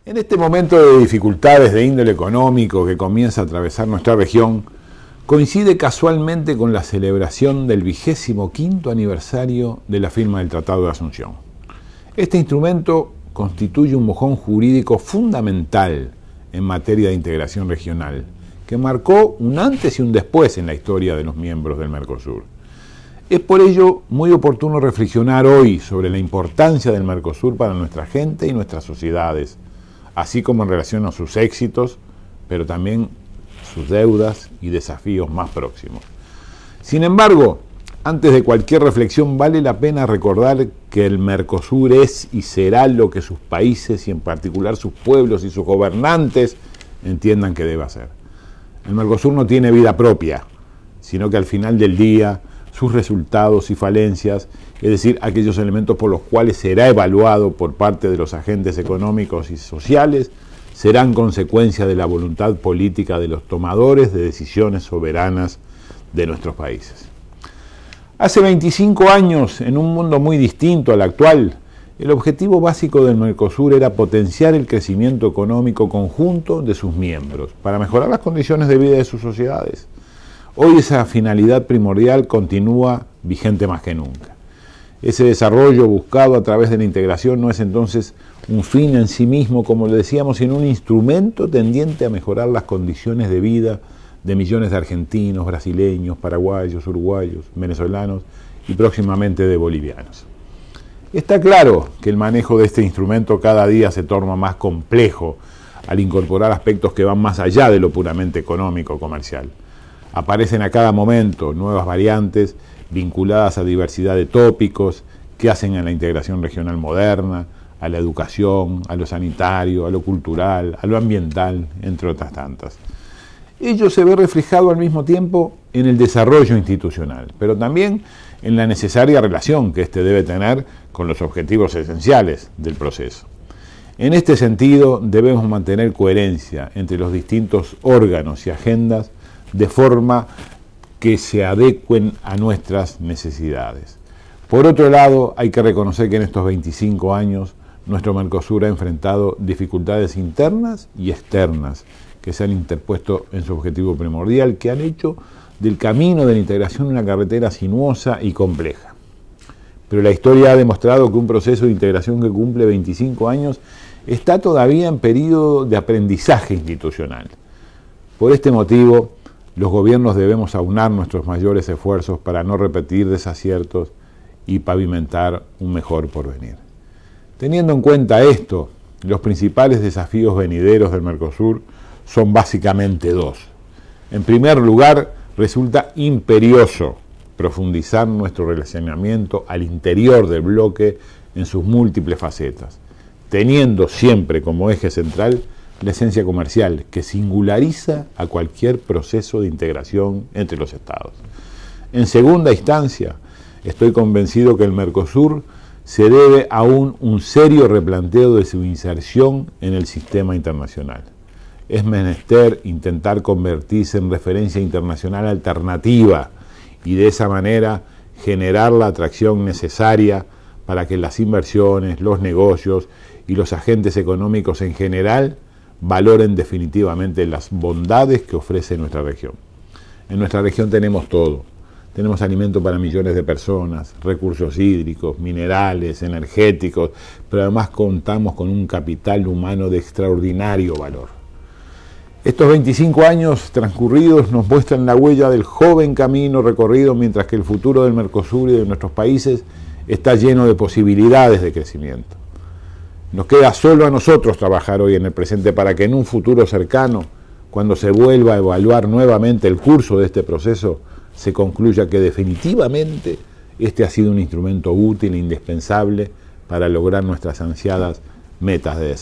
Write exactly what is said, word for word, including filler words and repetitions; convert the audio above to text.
En este momento de dificultades de índole económico que comienza a atravesar nuestra región, coincide casualmente con la celebración del vigésimo quinto aniversario de la firma del Tratado de Asunción. Este instrumento constituye un mojón jurídico fundamental en materia de integración regional, que marcó un antes y un después en la historia de los miembros del Mercosur. Es por ello muy oportuno reflexionar hoy sobre la importancia del Mercosur para nuestra gente y nuestras sociedades, así como en relación a sus éxitos, pero también sus deudas y desafíos más próximos. Sin embargo, antes de cualquier reflexión vale la pena recordar que el Mercosur es y será lo que sus países y en particular sus pueblos y sus gobernantes entiendan que debe ser. El Mercosur no tiene vida propia, sino que al final del día sus resultados y falencias, es decir, aquellos elementos por los cuales será evaluado por parte de los agentes económicos y sociales, serán consecuencia de la voluntad política de los tomadores de decisiones soberanas de nuestros países. Hace veinticinco años, en un mundo muy distinto al actual, el objetivo básico del Mercosur era potenciar el crecimiento económico conjunto de sus miembros para mejorar las condiciones de vida de sus sociedades. Hoy esa finalidad primordial continúa vigente más que nunca. Ese desarrollo buscado a través de la integración no es entonces un fin en sí mismo, como le decíamos, sino un instrumento tendiente a mejorar las condiciones de vida de millones de argentinos, brasileños, paraguayos, uruguayos, venezolanos y próximamente de bolivianos. Está claro que el manejo de este instrumento cada día se torna más complejo al incorporar aspectos que van más allá de lo puramente económico o comercial. Aparecen a cada momento nuevas variantes vinculadas a diversidad de tópicos que hacen a la integración regional moderna, a la educación, a lo sanitario, a lo cultural, a lo ambiental, entre otras tantas. Ello se ve reflejado al mismo tiempo en el desarrollo institucional, pero también en la necesaria relación que éste debe tener con los objetivos esenciales del proceso. En este sentido, debemos mantener coherencia entre los distintos órganos y agendas de forma que se adecuen a nuestras necesidades. Por otro lado, hay que reconocer que en estos veinticinco años nuestro Mercosur ha enfrentado dificultades internas y externas que se han interpuesto en su objetivo primordial, que han hecho del camino de la integración una carretera sinuosa y compleja. Pero la historia ha demostrado que un proceso de integración que cumple veinticinco años está todavía en periodo de aprendizaje institucional. Por este motivo, los gobiernos debemos aunar nuestros mayores esfuerzos para no repetir desaciertos y pavimentar un mejor porvenir. Teniendo en cuenta esto, los principales desafíos venideros del Mercosur son básicamente dos. En primer lugar, resulta imperioso profundizar nuestro relacionamiento al interior del bloque en sus múltiples facetas, teniendo siempre como eje central la esencia comercial que singulariza a cualquier proceso de integración entre los estados. En segunda instancia, estoy convencido que el Mercosur se debe aún un serio replanteo de su inserción en el sistema internacional. Es menester intentar convertirse en referencia internacional alternativa y de esa manera generar la atracción necesaria para que las inversiones, los negocios y los agentes económicos en general valoren definitivamente las bondades que ofrece nuestra región. En nuestra región tenemos todo. Tenemos alimento para millones de personas, recursos hídricos, minerales, energéticos, pero además contamos con un capital humano de extraordinario valor. Estos veinticinco años transcurridos nos muestran la huella del joven camino recorrido, mientras que el futuro del Mercosur y de nuestros países está lleno de posibilidades de crecimiento. Nos queda solo a nosotros trabajar hoy en el presente para que en un futuro cercano, cuando se vuelva a evaluar nuevamente el curso de este proceso, se concluya que definitivamente este ha sido un instrumento útil e indispensable para lograr nuestras ansiadas metas de desarrollo.